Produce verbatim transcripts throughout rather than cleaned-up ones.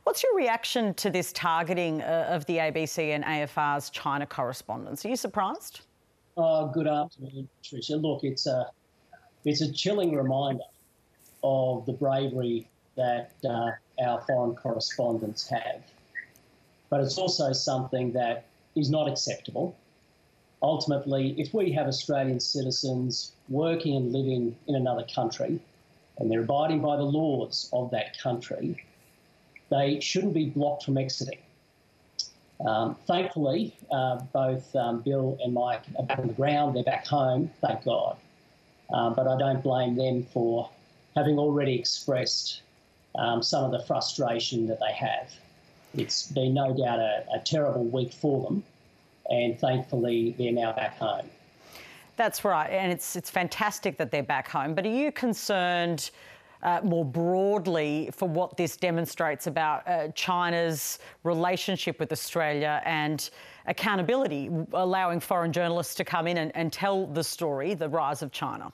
What's your reaction to this targeting uh, of the A B C and A F R's China correspondents? Are you surprised? Oh, good afternoon, Patricia. Look, it's a, it's a chilling reminder of the bravery that uh, our foreign correspondents have. But it's also something that is not acceptable. Ultimately, if we have Australian citizens working and living in another country and they're abiding by the laws of that country, they shouldn't be blocked from exiting. Um, thankfully, uh, both um, Bill and Mike are back on the ground. They're back home, thank God. Um, but I don't blame them for having already expressed um, some of the frustration that they have. It's been no doubt a, a terrible week for them, and thankfully they're now back home. That's right, and it's it's fantastic that they're back home. But are you concerned uh, more broadly for what this demonstrates about uh, China's relationship with Australia and accountability, allowing foreign journalists to come in and, and tell the story, the rise of China?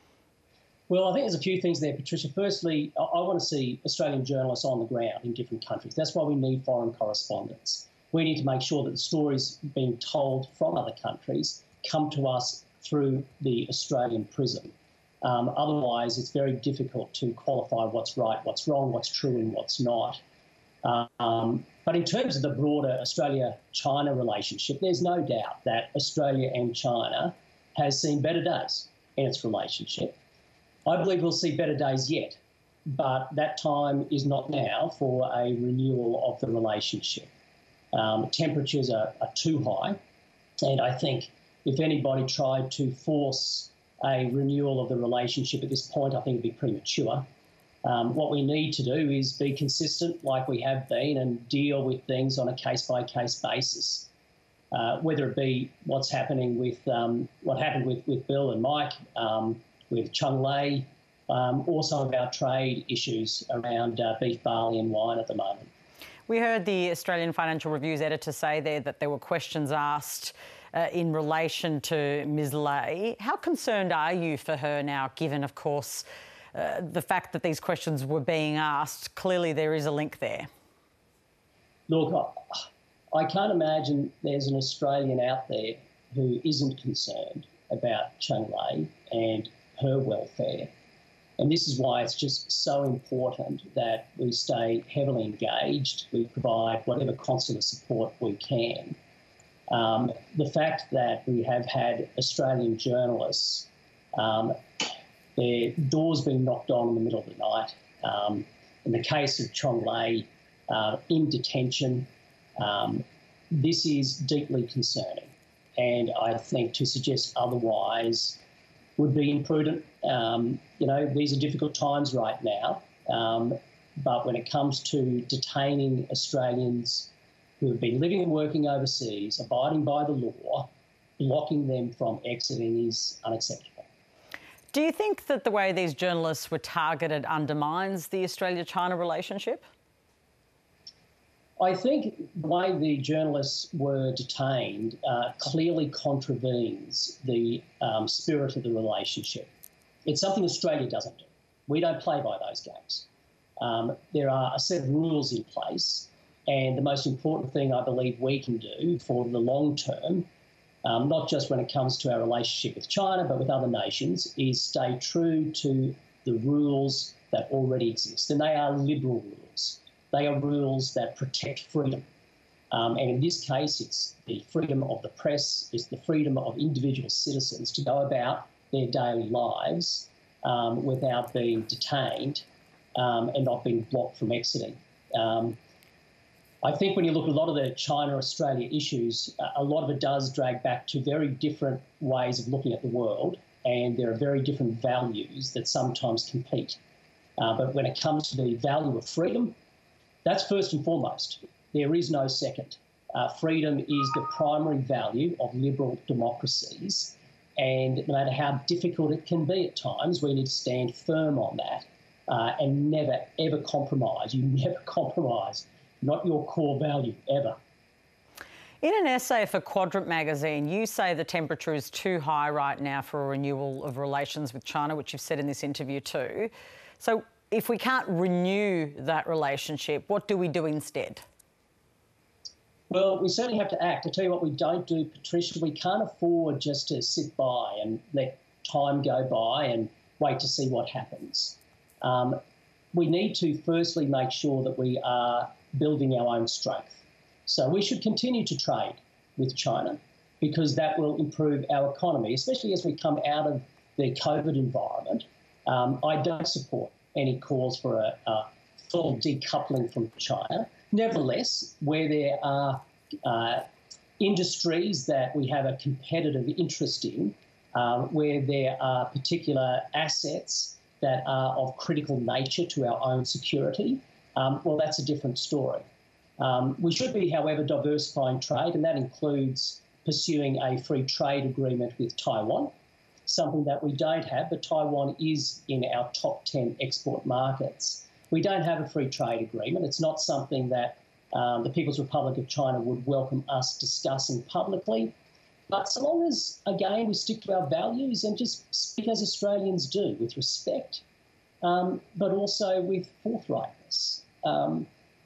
Well, I think there's a few things there, Patricia. Firstly, I, I want to see Australian journalists on the ground in different countries. That's why we need foreign correspondents. We need to make sure that the stories being told from other countries come to us through the Australian prism. Um, otherwise, it's very difficult to qualify what's right, what's wrong, what's true and what's not. Um, but in terms of the broader Australia-China relationship, there's no doubt that Australia and China has seen better days in its relationship. I believe we'll see better days yet, but that time is not now for a renewal of the relationship. Um, temperatures are, are too high, and I think if anybody tried to force a renewal of the relationship at this point, I think it'd be premature. Um, what we need to do is be consistent like we have been and deal with things on a case-by-case basis, uh, whether it be what's happening with um, what happened with, with Bill and Mike, um, with Chung Lei, um, or some of our trade issues around uh, beef, barley and wine at the moment. We heard the Australian Financial Review's editor say there that there were questions asked uh, in relation to Miz Lei. How concerned are you for her now, given, of course, uh, the fact that these questions were being asked? Clearly there is a link there. Look, I, I can't imagine there's an Australian out there who isn't concerned about Chung Lei and her welfare. And this is why it's just so important that we stay heavily engaged. We provide whatever consular support we can. Um, the fact that we have had Australian journalists, um, their doors being knocked on in the middle of the night. Um, in the case of Chung Lei, uh, in detention, um, this is deeply concerning. And I think to suggest otherwise would be imprudent. Um, you know, these are difficult times right now. Um, but when it comes to detaining Australians who have been living and working overseas, abiding by the law, blocking them from exiting is unacceptable. Do you think that the way these journalists were targeted undermines the Australia-China relationship? I think the way the journalists were detained uh, clearly contravenes the um, spirit of the relationship. It's something Australia doesn't do. We don't play by those games. Um, there are a set of rules in place, and the most important thing I believe we can do for the long term, um, not just when it comes to our relationship with China, but with other nations, is stay true to the rules that already exist. And they are liberal rules. They are rules that protect freedom. Um, and in this case, it's the freedom of the press, it's the freedom of individual citizens to go about their daily lives um, without being detained um, and not being blocked from exiting. Um, I think when you look at a lot of the China-Australia issues, a lot of it does drag back to very different ways of looking at the world, and there are very different values that sometimes compete. Uh, but when it comes to the value of freedom, that's first and foremost. There is no second. Uh, freedom is the primary value of liberal democracies, and no matter how difficult it can be at times, we need to stand firm on that uh, and never, ever compromise. You never compromise, not your core value, ever. In an essay for Quadrant magazine, you say the temperature is too high right now for a renewal of relations with China, which you've said in this interview too. So if we can't renew that relationship, what do we do instead? Well, we certainly have to act. I tell you what we don't do, Patricia, we can't afford just to sit by and let time go by and wait to see what happens. Um, we need to firstly make sure that we are building our own strength. So we should continue to trade with China because that will improve our economy, especially as we come out of the COVID environment. Um, I don't support any calls for a, a full decoupling from China. Nevertheless, where there are uh, industries that we have a competitive interest in, um, where there are particular assets that are of critical nature to our own security, um, well, that's a different story. Um, we should be, however, diversifying trade, and that includes pursuing a free trade agreement with Taiwan, something that we don't have, but Taiwan is in our top ten export markets. We don't have a free trade agreement. It's not something that um, the People's Republic of China would welcome us discussing publicly. But so long as, again, we stick to our values and just speak as Australians do, with respect, um, but also with forthrightness. Um,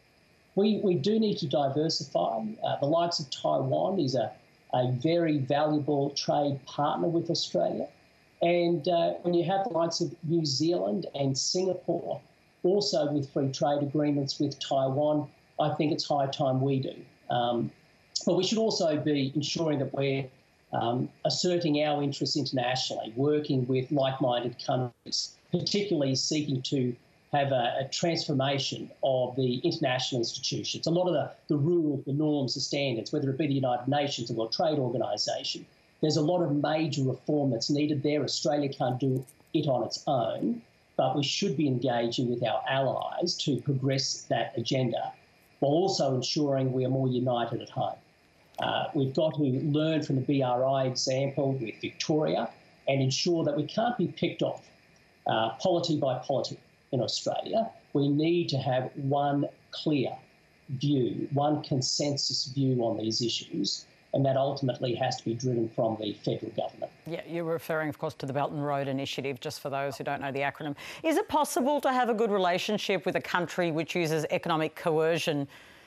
we, we do need to diversify. Uh, the likes of Taiwan is a, a very valuable trade partner with Australia. And uh, when you have the likes of New Zealand and Singapore also with free trade agreements with Taiwan, I think it's high time we do. Um, but we should also be ensuring that we're um, asserting our interests internationally, working with like-minded countries, particularly seeking to have a, a transformation of the international institutions. A lot of the, the rules, the norms, the standards, whether it be the United Nations or World Trade Organisation, there's a lot of major reform that's needed there. Australia can't do it on its own, but we should be engaging with our allies to progress that agenda while also ensuring we are more united at home. Uh, we've got to learn from the B R I example with Victoria and ensure that we can't be picked off uh, polity by polity in Australia. We need to have one clear view, one consensus view on these issues, and that ultimately has to be driven from the federal government. Yeah, you're referring, of course, to the Belt and Road Initiative, just for those who don't know the acronym. Is it possible to have a good relationship with a country which uses economic coercion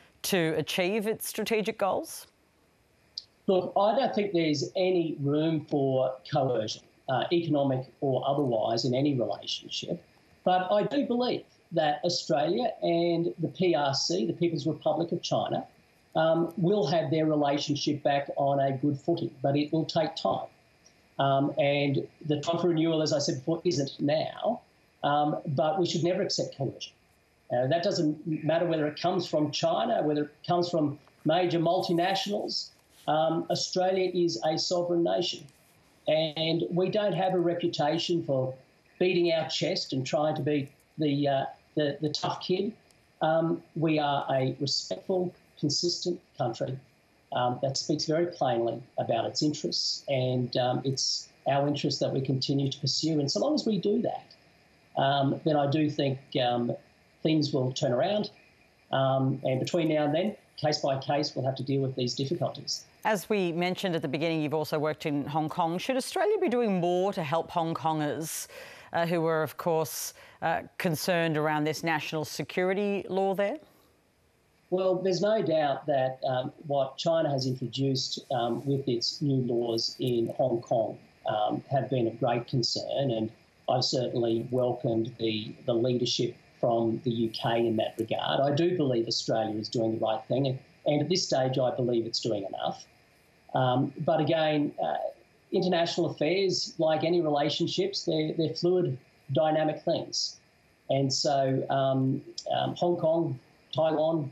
to achieve its strategic goals? Look, I don't think there's any room for coercion, uh, economic or otherwise, in any relationship. But I do believe that Australia and the P R C, the People's Republic of China, Um, will have their relationship back on a good footing, but it will take time. Um, and the time for renewal, as I said before, isn't now, um, but we should never accept coercion. Uh, that doesn't matter whether it comes from China, whether it comes from major multinationals. Um, Australia is a sovereign nation, and we don't have a reputation for beating our chest and trying to be the, uh, the, the tough kid. Um, we are a respectful, consistent country um, that speaks very plainly about its interests, and um, it's our interests that we continue to pursue. And so long as we do that, um, then I do think um, things will turn around. Um, and between now and then, case by case, we'll have to deal with these difficulties. As we mentioned at the beginning, you've also worked in Hong Kong. Should Australia be doing more to help Hong Kongers uh, who are, of course, uh, concerned around this national security law there? Well, there's no doubt that um, what China has introduced um, with its new laws in Hong Kong um, have been of great concern, and I've certainly welcomed the, the leadership from the U K in that regard. I do believe Australia is doing the right thing, and, and at this stage I believe it's doing enough. Um, but again, uh, international affairs, like any relationships, they're, they're fluid, dynamic things. And so um, um, Hong Kong, Taiwan,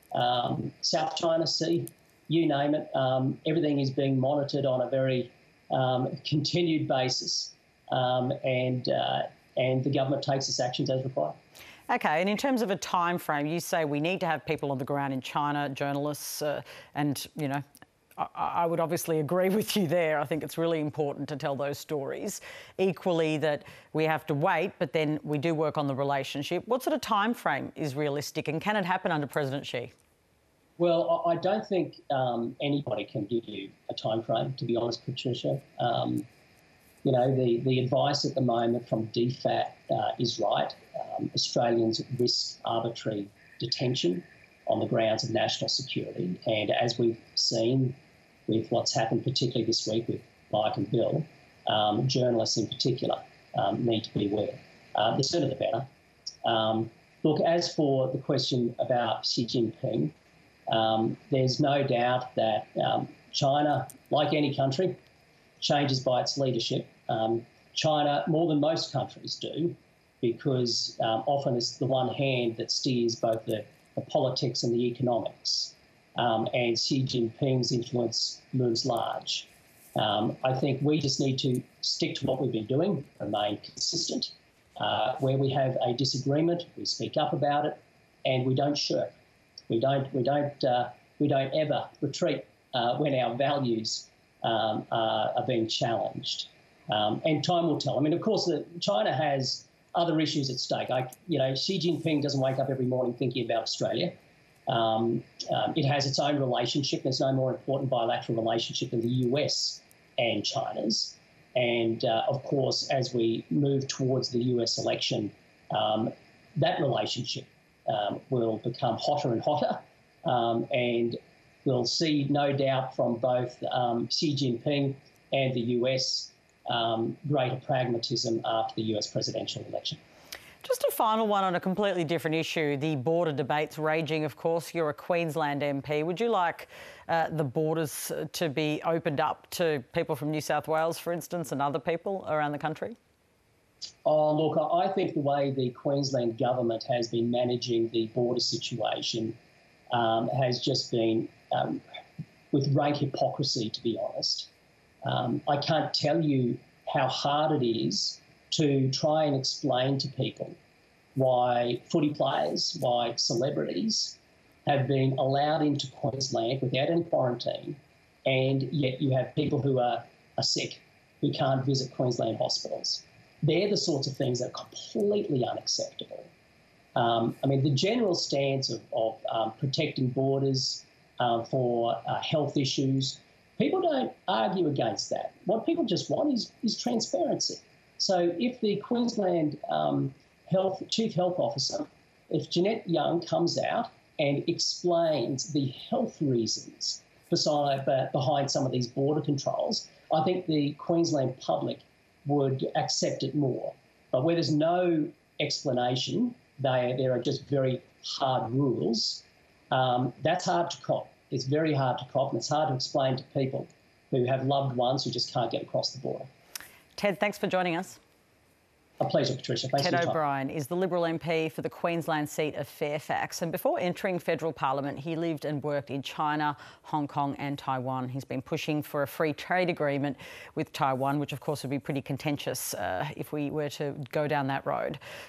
Um, South China Sea, you name it, um, everything is being monitored on a very um, continued basis, um, and uh, and the government takes its actions as required. Okay, and in terms of a time frame, you say we need to have people on the ground in China, journalists, uh, and, you know, I, I would obviously agree with you there. I think it's really important to tell those stories. Equally, that we have to wait, but then we do work on the relationship. What sort of time frame is realistic, and can it happen under President Xi? Well, I don't think um, anybody can give you a time frame, to be honest, Patricia. Um, you know, the, the advice at the moment from D FAT uh, is right. Um, Australians risk arbitrary detention on the grounds of national security. And as we've seen with what's happened, particularly this week with Mike and Bill, um, journalists in particular um, need to be aware. Uh, the sooner the better. Um, look, as for the question about Xi Jinping, um, there's no doubt that um, China, like any country, changes by its leadership. Um, China, more than most countries do, because um, often it's the one hand that steers both the, the politics and the economics. Um, and Xi Jinping's influence looms large. Um, I think we just need to stick to what we've been doing, remain consistent. Uh, where we have a disagreement, we speak up about it, and we don't shirk. We don't. We don't. Uh, we don't ever retreat uh, when our values um, are, are being challenged. Um, and time will tell. I mean, of course, the, China has other issues at stake. I, you know, Xi Jinping doesn't wake up every morning thinking about Australia. Um, um, it has its own relationship. There's no more important bilateral relationship than the U S and China's. And, uh, of course, as we move towards the U S election, um, that relationship um, will become hotter and hotter. Um, and we'll see, no doubt, from both um, Xi Jinping and the U S um, greater pragmatism after the U S presidential election. Just a final one on a completely different issue, the border debates raging, of course. You're a Queensland M P. Would you like uh, the borders to be opened up to people from New South Wales, for instance, and other people around the country? Oh, look, I think the way the Queensland government has been managing the border situation um, has just been um, with rank hypocrisy, to be honest. Um, I can't tell you how hard it is to try and explain to people why footy players, why celebrities have been allowed into Queensland without any quarantine, and yet you have people who are, are sick, who can't visit Queensland hospitals. They're the sorts of things that are completely unacceptable. Um, I mean, the general stance of, of um, protecting borders uh, for uh, health issues, people don't argue against that. What people just want is, is transparency. So if the Queensland um, health Chief Health Officer, if Jeanette Young comes out and explains the health reasons beside, behind some of these border controls, I think the Queensland public would accept it more. But where there's no explanation, they, there are just very hard rules, um, that's hard to cop. It's very hard to cop, and it's hard to explain to people who have loved ones who just can't get across the border. Ted, thanks for joining us. A pleasure, Patricia. Thanks Ted for your time. O'Brien is the Liberal M P for the Queensland seat of Fairfax, and before entering federal parliament, he lived and worked in China, Hong Kong and Taiwan. He's been pushing for a free trade agreement with Taiwan, which of course would be pretty contentious uh, if we were to go down that road.